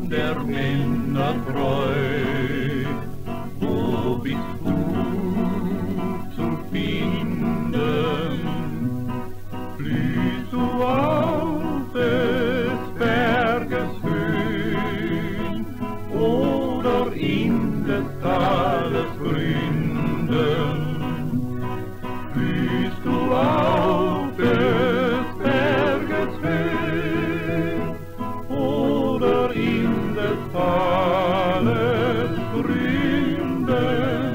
der Männer treu. Wo bist du zu finden? Blühst du auf des Berges Höhen oder in des Tales Gründen? Blühst du auf des Berges Höhen oder in des Tales Gründen?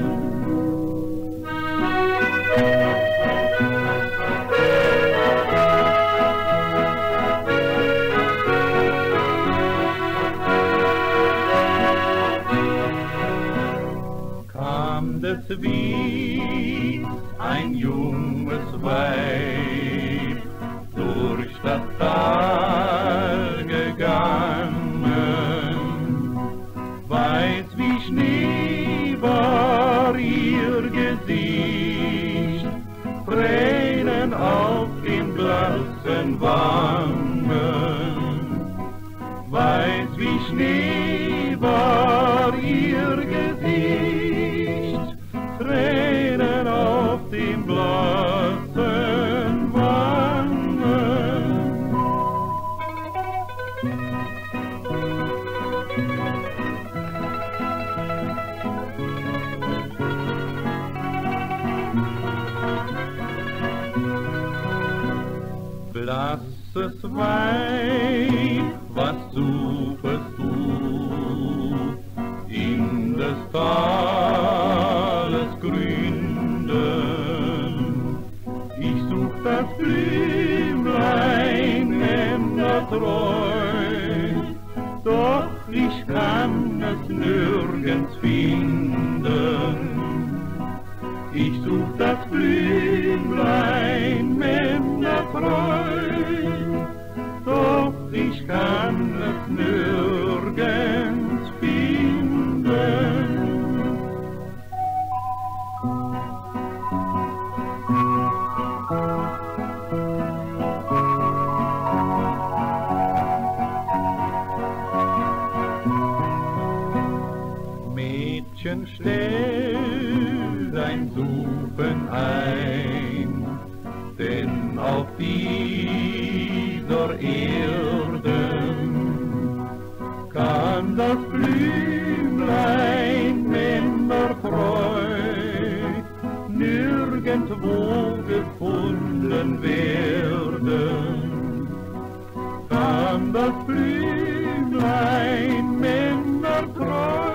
Kam des wie ein junges Weib durch das Tal gegangen, weiß wie Schnee war ihr Gesicht, Tränen auf den blassen Wangen, weiß wie Schnee war ihr Gesicht, Tränen auf den blassen Wangen. Blasses Weib, was suchest du in des Tales Gründen? Ich such das Blümlein männertreu, doch ich kann es nirgends finden. Ich such das Blümlein männertreu, doch ich kann es nirgends finden. Mädchen, stell dein Suchen ein, denn auf dieser Erden kann das Blümlein männertreu nirgendwo gefunden werden. Kann das Blümlein männertreu